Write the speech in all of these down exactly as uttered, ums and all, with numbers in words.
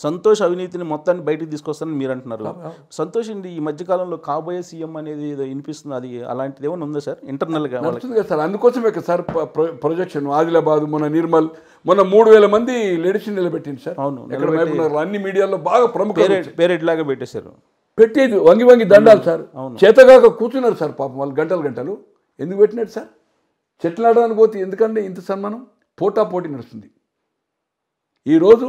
సంతోష్ అవినీతిని మొత్తాన్ని బయటకు తీసుకొస్తానని మీరు అంటున్నారు. సంతోష్ అండి ఈ మధ్యకాలంలో కాబోయే సీఎం అనేది ఏదో వినిపిస్తుంది, అది అలాంటిది ఏమైనా ఉందా సార్ ఇంటర్నల్గా? నడుస్తుంది కదా సార్, అందుకోసమే కదా సార్ ప్రొజెక్షన్. ఆదిలాబాద్ మొన్న నిర్మల్ మొన్న మూడు వేల మంది లేడీస్ని నిలబెట్టింది సార్. అవును, ఎక్కడ అన్ని మీడియాలో బాగా ప్రముఖ పేరెడ్ లాగా పెట్టేశారు. పెట్టేది వంగి వంగి దండాలు సార్. చేతగాక కూర్చున్నారు సార్ పాపం వాళ్ళు గంటలు గంటలు. ఎందుకు పెట్టినట్టు సార్? చెట్లు ఆడడానికి పోతే ఎందుకంటే ఇంత సన్మానం? పోటా పోటీ నడుస్తుంది. ఈరోజు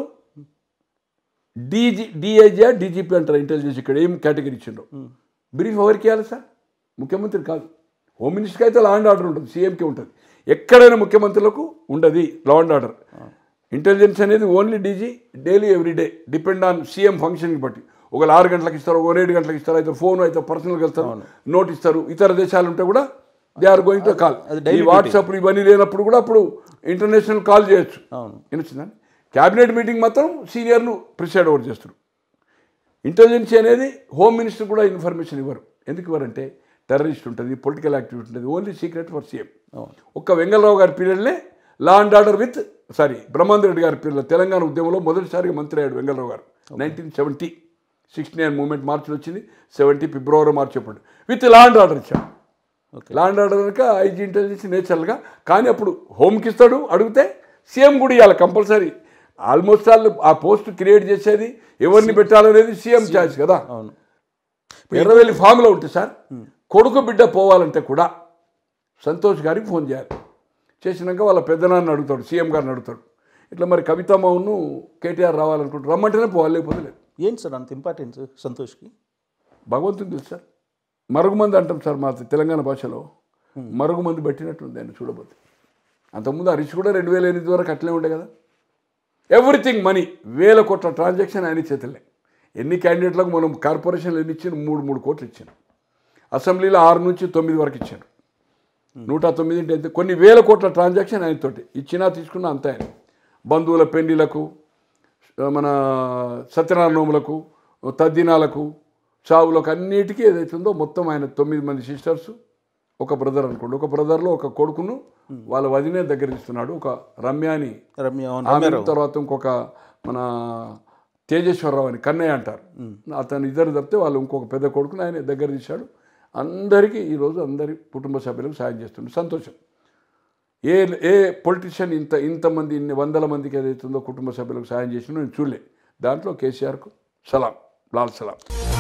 డీజీ డిఐజీ డీజీపీ అంటారు ఇంటెలిజెన్స్, ఇక్కడ ఏం కేటగిరీ ఇచ్చిండ్రు బ్రీఫ్ ఎవరికి ఇవ్వాలి సార్? ముఖ్యమంత్రి కాదు. హోమ్ మినిస్టర్కి అయితే లా అండ్ ఆర్డర్ ఉంటుంది, సీఎంకే ఉంటుంది. ఎక్కడైనా ముఖ్యమంత్రులకు ఉండదు లా అండ్ ఆర్డర్. ఇంటెలిజెన్స్ అనేది only DG daily everyday depend on CM ఫంక్షన్కి బట్టి. ఒకవేళ ఆరు గంటలకు ఇస్తారు, ఒక ఏడు గంటలకు ఇస్తారు, అయితే ఫోన్ అయితే పర్సనల్గా ఇస్తారు, నోట్ ఇస్తారు. ఇతర దేశాలు ఉంటే కూడా they are going to call. ఈ వాట్సాప్ ఇవన్నీ లేనప్పుడు కూడా అప్పుడు ఇంటర్నేషనల్ కాల్ చేయొచ్చు. వినిచిందండి. క్యాబినెట్ మీటింగ్ మాత్రం సీనియర్లు ప్రిసైడ్ ఓవర్ చేస్తారు. ఇంటెలిజెన్స్ అనేది హోమ్ మినిస్టర్ కూడా ఇన్ఫర్మేషన్ ఇవ్వరు. ఎందుకు ఇవ్వరంటే టెర్రరిస్ట్ ఉంటుంది, పొలిటికల్ యాక్టివిటీ ఉంటుంది, ఓన్లీ సీక్రెట్ ఫర్ సీఎం. ఒక్క వెంగళరావు గారి పీరియడ్లే law and order with sorry Brahmandar Reddy గారి పీరియడ్లో తెలంగాణ ఉద్యమంలో మొదటిసారిగా మంత్రి అయ్యాడు వెంగళరావు గారు. Nineteen seventy sixty nine movement మార్చిలో వచ్చింది, సెవెంటీ ఫిబ్రవరి మార్చి ఎప్పుడు విత్ లా అండ్ ఆర్డర్ ఇచ్చాడు. లా అండ్ ఆర్డర్ కనుక ఐజీ ఇంటెలిజెన్స్ నేచురల్గా. కానీ అప్పుడు హోమ్కి ఇస్తాడు, అడిగితే సీఎం కూడా ఇవ్వాలి కంపల్సరీ. ఆల్మోస్ట్ ఆల్ ఆ పోస్ట్ క్రియేట్ చేసేది ఎవరిని పెట్టాలనేది సీఎం ఛాయిస్ కదా. ఎర్రవెల్లి ఫామ్లో ఉంటుంది సార్. కొడుకు బిడ్డ పోవాలంటే కూడా సంతోష్ గారికి ఫోన్ చేయాలి. చేసినాక వాళ్ళ పెద్దనాన్ని అడుగుతాడు, సీఎం గారిని అడుగుతాడు. ఇట్లా మరి కవితమ్మను కేటీఆర్ రావాలనుకుంటారు, రమ్మంటేనే పోవాలి, లేకపోతే లేదు. ఏంటి సార్ అంత ఇంపార్టెన్స్ సంతోష్కి? భగవంతుని తెలుసు సార్. మరుగుమంది అంటాం సార్ మా తెలంగాణ భాషలో. మరుగుమంది పెట్టినట్టుంది ఆయన చూడబోతే. అంతకుముందు హరీష్ కూడా రెండు వేల ఎనిమిది వరకు అట్లే ఉండే కదా. ఎవ్రీథింగ్ మనీ, వేల కోట్ల ట్రాన్సాక్షన్ ఆయన చేతులే. ఎన్ని క్యాండిడేట్లకు మనం కార్పొరేషన్లు ఎన్ని ఇచ్చాను? మూడు మూడు కోట్లు ఇచ్చాను. అసెంబ్లీలో ఆరు నుంచి తొమ్మిది వరకు ఇచ్చాను. నూట తొమ్మిది అంటే కొన్ని వేల కోట్ల ట్రాన్సాక్షన్ ఆయనతోటి ఇచ్చినా తీసుకున్నా అంతే. ఆయన బంధువుల పెళ్లిలకు, మన సత్యనారాయణ నోములకు, తద్దినాలకు, చావులకు అన్నిటికీ ఏదైతుందో మొత్తం ఆయన తొమ్మిది మంది సిస్టర్స్, ఒక బ్రదర్ అనుకోండి. ఒక బ్రదర్లో ఒక కొడుకును వాళ్ళ వదినే దగ్గర ఇస్తున్నాడు, ఒక రమ్యాని. రమ్య తర్వాత ఇంకొక మన తేజేశ్వరరావు అని కన్నయ్య అంటారు, అతను ఇద్దరు తప్పితే వాళ్ళు ఇంకొక పెద్ద కొడుకుని ఆయన దగ్గర తీశాడు. అందరికీ ఈరోజు అందరి కుటుంబ సభ్యులకు సాయం చేస్తుండే. సంతోషం. ఏ ఏ పొలిటీషియన్ ఇంత ఇంతమంది ఇన్ని వందల మందికి ఏదైతుందో కుటుంబ సభ్యులకు సాయం చేసినా నేను చూడలే. దాంట్లో కేసీఆర్కు సలాం, లాల్ సలాం.